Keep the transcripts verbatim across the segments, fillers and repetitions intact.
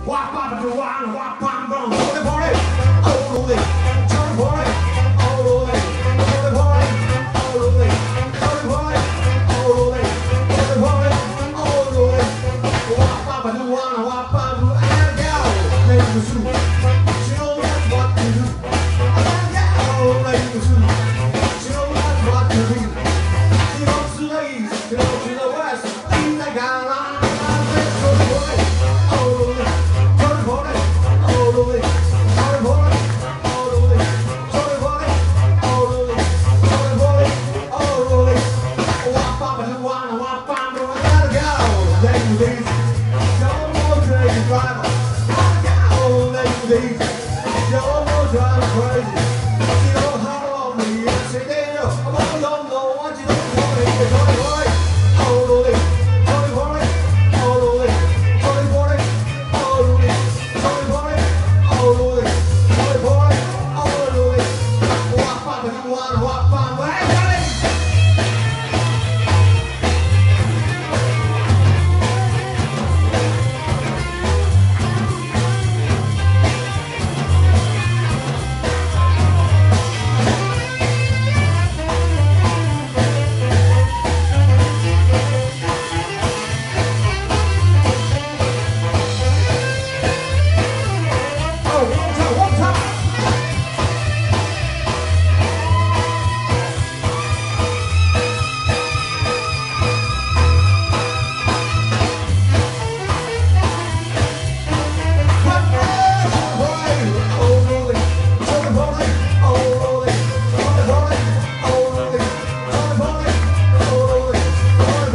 Wap up to one, wap bam bam, to the party, oh rolling, to the party, oh rolling, to the party, oh rolling, to the party, oh rolling, to the party, oh rolling. Wap up to one, wap bam bam, and go, make the soup. She knows what to do. And go, make the soup. She knows what to do. She goes to the east, she goes to the west, in the Ghana.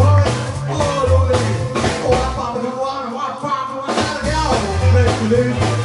Live.